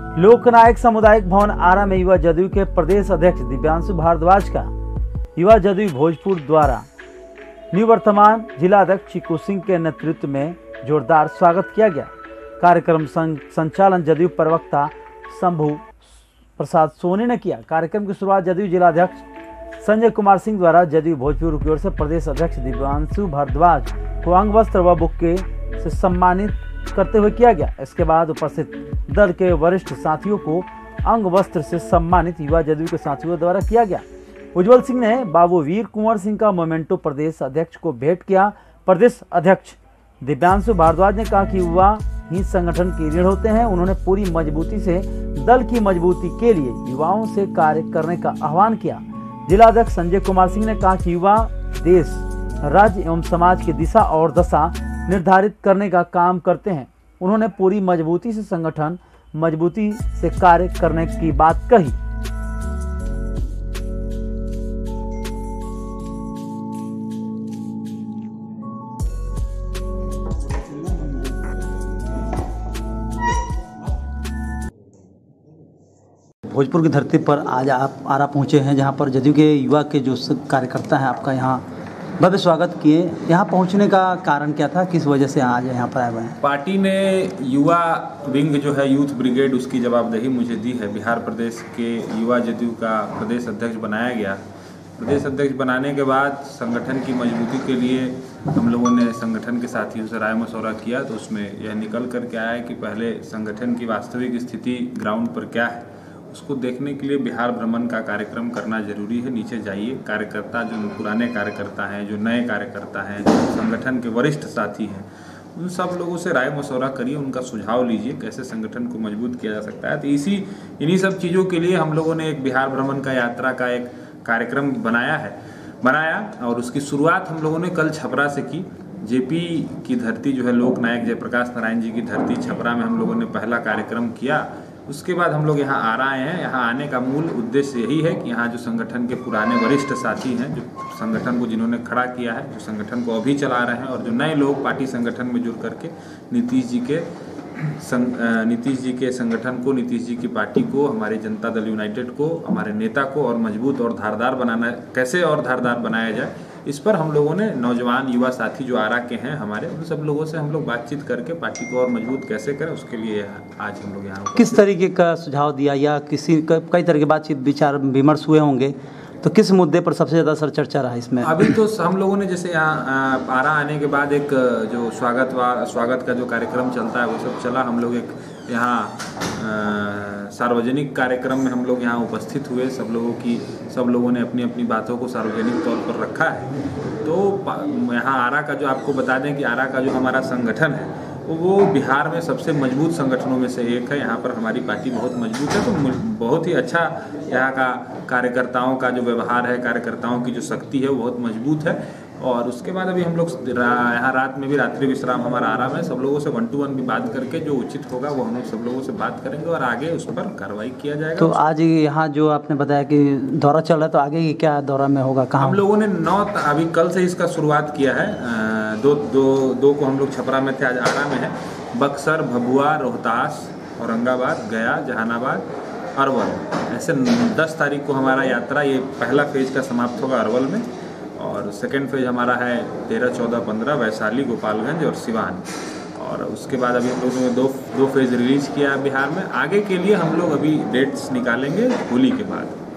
लोकनायक सामुदायिक भवन आरा में युवा जदयू के प्रदेश अध्यक्ष दिव्यांशु भारद्वाज का युवा जदयू भोजपुर द्वारा निवर्तमान जिला अध्यक्ष चिकू सिंह के नेतृत्व में जोरदार स्वागत किया गया। कार्यक्रम संचालन जदयू प्रवक्ता शंभू प्रसाद सोनी ने किया। कार्यक्रम की शुरुआत जदयू जिलाध्यक्ष संजय कुमार सिंह द्वारा जदयू भोजपुर की ओर से प्रदेश अध्यक्ष दिव्यांशु भारद्वाज को अंग वस्त्र व बुक्के से सम्मानित करते हुए किया गया। इसके बाद उपस्थित दल के वरिष्ठ साथियों को अंग वस्त्र से सम्मानित युवा जदयू के साथियों द्वारा किया गया। उज्जवल सिंह ने बाबू वीर कुंवर सिंह का मोमेंटो प्रदेश अध्यक्ष को भेंट किया। प्रदेश अध्यक्ष दिव्यांशु भारद्वाज ने कहा कि युवा ही संगठन की रीढ़ होते हैं। उन्होंने पूरी मजबूती से दल की मजबूती के लिए युवाओं से कार्य करने का आह्वान किया। जिलाध्यक्ष संजय कुमार सिंह ने कहा कि युवा देश, राज्य एवं समाज की दिशा और दशा निर्धारित करने का काम करते हैं। उन्होंने पूरी मजबूती से संगठन मजबूती से कार्य करने की बात कही। भोजपुर की धरती पर आज आप आरा पहुंचे हैं, जहां पर जदयू के युवा के जो कार्यकर्ता हैं आपका यहाँ भव्य स्वागत किए। यहाँ पहुंचने का कारण क्या था, किस वजह से आज यहाँ पर आए हुए हैं? पार्टी ने युवा विंग जो है यूथ ब्रिगेड, उसकी जवाबदेही मुझे दी है। बिहार प्रदेश के युवा जदयू का प्रदेश अध्यक्ष बनाया गया। प्रदेश अध्यक्ष बनाने के बाद संगठन की मजबूती के लिए हम लोगों ने संगठन के साथियों से राय मशवरा किया, तो उसमें यह निकल कर के आया कि पहले संगठन की वास्तविक स्थिति ग्राउंड पर क्या है, उसको देखने के लिए बिहार भ्रमण का कार्यक्रम करना जरूरी है। नीचे जाइए, कार्यकर्ता जो पुराने कार्यकर्ता हैं, जो नए कार्यकर्ता हैं, जो संगठन के वरिष्ठ साथी हैं, उन सब लोगों से राय मशवरा करिए, उनका सुझाव लीजिए कैसे संगठन को मजबूत किया जा सकता है। तो इन्हीं सब चीज़ों के लिए हम लोगों ने एक बिहार भ्रमण का यात्रा का एक कार्यक्रम बनाया और उसकी शुरुआत हम लोगों ने कल छपरा से की। जेपी की धरती जो है, लोकनायक जयप्रकाश नारायण जी की धरती छपरा में हम लोगों ने पहला कार्यक्रम किया। उसके बाद हम लोग यहाँ आ रहे हैं। यहाँ आने का मूल उद्देश्य यही है कि यहाँ जो संगठन के पुराने वरिष्ठ साथी हैं, जो संगठन को जिन्होंने खड़ा किया है, जो संगठन को अभी चला रहे हैं, और जो नए लोग पार्टी संगठन में जुड़ करके नीतीश जी के संगठन को, नीतीश जी की पार्टी को, हमारे जनता दल यूनाइटेड को, हमारे नेता को और मजबूत और धारदार बनाना, कैसे और धारदार बनाया जाए, इस पर हम लोगों ने नौजवान युवा साथी जो आरा के हैं हमारे, उन सब लोगों से हम लोग बातचीत करके पार्टी को और मजबूत कैसे करें, उसके लिए आज हम लोग यहाँ किस तरीके का सुझाव दिया या कई तरह की बातचीत विचार विमर्श हुए होंगे, तो किस मुद्दे पर सबसे ज़्यादा सर चर्चा रहा इसमें? अभी तो हम लोगों ने जैसे यहाँ आरा आने के बाद एक जो स्वागत का जो कार्यक्रम चलता है वो सब चला। हम लोग एक यहाँ सार्वजनिक कार्यक्रम में हम लोग यहाँ उपस्थित हुए। सब लोगों ने अपनी अपनी बातों को सार्वजनिक तौर पर रखा है। तो यहाँ आरा का जो आपको बता दें कि आरा का जो हमारा संगठन है वो बिहार में सबसे मजबूत संगठनों में से एक है। यहाँ पर हमारी पार्टी बहुत मजबूत है, तो बहुत ही अच्छा यहाँ का कार्यकर्ताओं का जो व्यवहार है, कार्यकर्ताओं की जो शक्ति है वो बहुत मजबूत है। और उसके बाद अभी हम लोग यहाँ रात में भी रात्रि विश्राम हमारा आराम है। सब लोगों से 1-to-1 भी बात करके जो उचित होगा वो हम लोग सब लोगों से बात करेंगे और आगे उस पर कार्रवाई किया जाएगा। तो आज यहाँ जो आपने बताया कि दौरा चल रहा है, तो आगे की क्या दौरा में होगा, कहाँ? हम लोगों ने अभी कल से इसका शुरुआत किया है। दो को हम लोग छपरा में थे, आज आरा में है। बक्सर, भभुआ, रोहतास, औरंगाबाद, गया, जहानाबाद, अरवल, ऐसे 10 तारीख को हमारा यात्रा, ये पहला फेज का समाप्त होगा अरवल में, और सेकेंड फेज हमारा है 13, 14, 15 वैशाली, गोपालगंज और सिवान। और उसके बाद अभी हम लोगों ने दो फेज रिलीज किया है बिहार में। आगे के लिए हम लोग अभी डेट्स निकालेंगे होली के बाद।